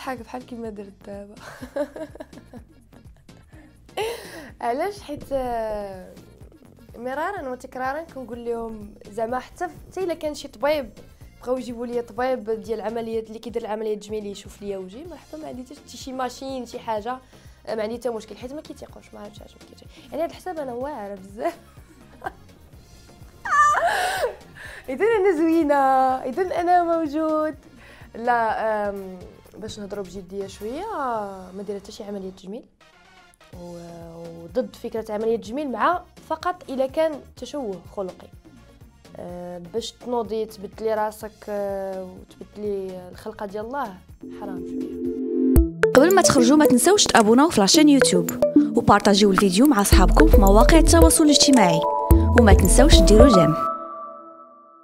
نضحك بحال كيما درت دابا. علاش؟ حيت مرارا وتكرارا كنقول لهم زعما حتى الا كان شي طبيب بغاو يجيبوا لي طبيب ديال العمليات اللي كيدير العمليات التجميليه يشوف ليا وجهي، مرحبا، ما عندي حتى شي ماشين شي حاجه، ما عندي حتى مشكل، حيت ما كيتيقوش، ما عرفتش علاش ما كيتيق. يعني هذا الحساب انا واعره بزاف. اذا انا زوينه، اذا انا موجود. لا باش نهضروا بجديه شويه، ما دايره حتى شي عمليه تجميل، وضد فكره عمليه التجميل، مع فقط الا كان تشوه خلقي. باش تنوضي تبدلي راسك وتبدلي الخلقه ديال الله، حرام شويه. قبل ما تخرجوا ما تنسوش تابوناو في لاشين يوتيوب وبارطاجيو الفيديو مع اصحابكم في مواقع التواصل الاجتماعي، وما تنسوش ديروا جيم.